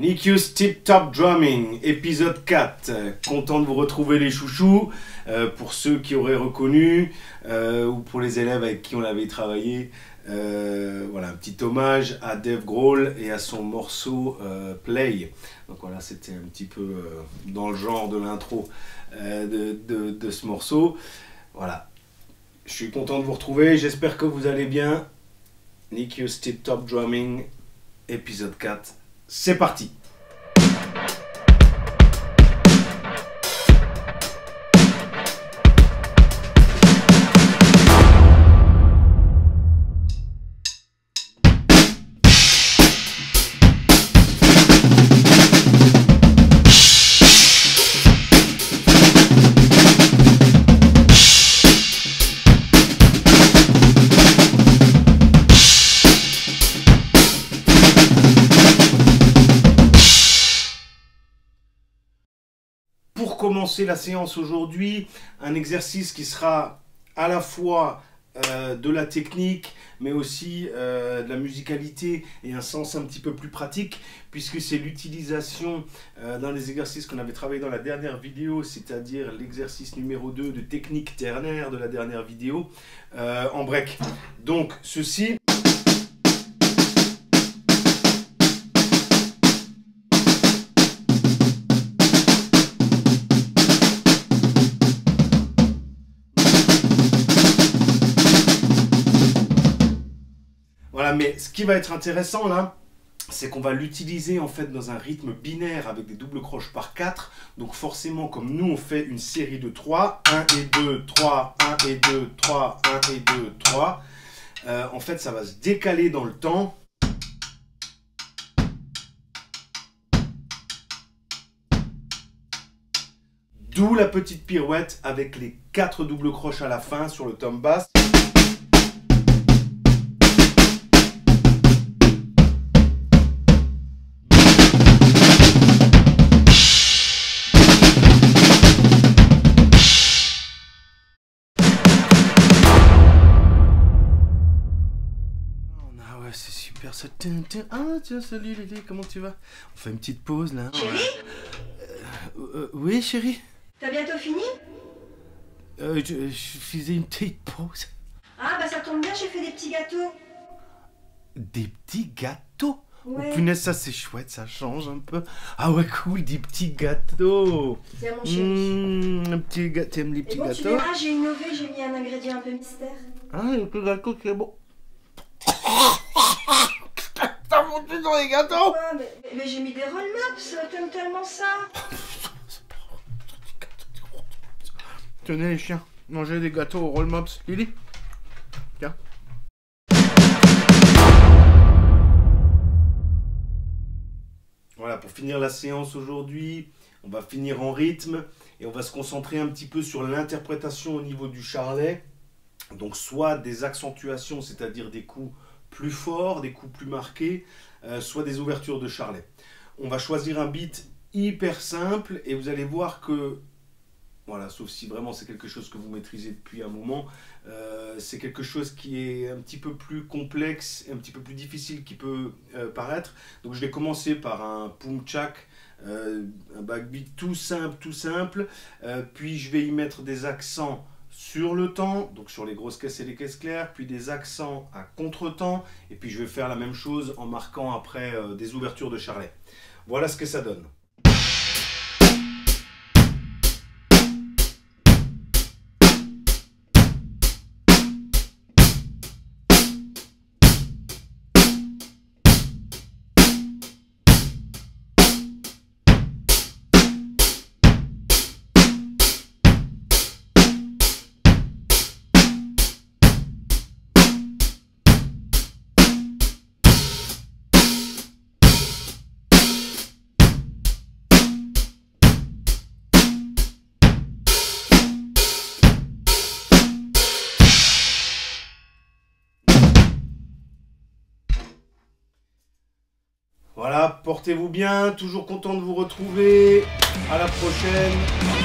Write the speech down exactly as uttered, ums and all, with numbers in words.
Nikius Tip Top Drumming, épisode quatre. Content de vous retrouver les chouchous. Euh, pour ceux qui auraient reconnu, euh, ou pour les élèves avec qui on avait travaillé, euh, voilà, un petit hommage à Dave Grohl et à son morceau euh, Play. Donc voilà, c'était un petit peu euh, dans le genre de l'intro euh, de, de, de ce morceau. Voilà, je suis content de vous retrouver, j'espère que vous allez bien. Nikius Tip Top Drumming, épisode quatre. C'est parti. Pour commencer la séance aujourd'hui, un exercice qui sera à la fois euh, de la technique, mais aussi euh, de la musicalité et un sens un petit peu plus pratique, puisque c'est l'utilisation euh, dans les exercices qu'on avait travaillé dans la dernière vidéo, c'est-à-dire l'exercice numéro deux de technique ternaire de la dernière vidéo, euh, en break. Donc ceci... Voilà, mais ce qui va être intéressant là, c'est qu'on va l'utiliser en fait dans un rythme binaire avec des doubles croches par quatre. Donc forcément, comme nous on fait une série de trois, un et deux, trois, un et deux, trois, un et deux, trois, euh, en fait ça va se décaler dans le temps. D'où la petite pirouette avec les quatre doubles croches à la fin sur le tom bass. C'est super ça. Ah tiens, salut Lily, comment tu vas? On fait une petite pause là. Chérie euh, euh, Oui chérie. T'as bientôt fini? euh, je, je faisais une petite pause. Ah bah ça tombe bien, j'ai fait des petits gâteaux. Des petits gâteaux? Ouais. Oh punaise, ça c'est chouette, ça change un peu. Ah ouais cool, des petits gâteaux. Tiens mon chéri. Mmh, un petit gâteau, t'aimes les petits Et bon, gâteaux? tu verras, j'ai innové, j'ai mis un ingrédient un peu mystère. Ah, les petits gâteaux, c'est bon. T'as foutu dans les gâteaux? Ouais, mais, mais, mais j'ai mis des roll mops, t'aimes tellement ça. Tenez les chiens, mangez des gâteaux au roll mops. Lily, tiens. Voilà, pour finir la séance aujourd'hui, on va finir en rythme et on va se concentrer un petit peu sur l'interprétation au niveau du charlet. Donc soit des accentuations, c'est-à-dire des coups plus forts, des coups plus marqués, euh, soit des ouvertures de charlet. On va choisir un beat hyper simple et vous allez voir que, voilà, sauf si vraiment c'est quelque chose que vous maîtrisez depuis un moment, euh, c'est quelque chose qui est un petit peu plus complexe et un petit peu plus difficile qui peut euh, paraître. Donc je vais commencer par un pum chak, euh, un backbeat tout simple, tout simple, euh, puis je vais y mettre des accents sur le temps, donc sur les grosses caisses et les caisses claires, puis des accents à contre-temps, et puis je vais faire la même chose en marquant après euh, des ouvertures de charlet. Voilà ce que ça donne. Voilà, portez-vous bien, toujours content de vous retrouver. À la prochaine.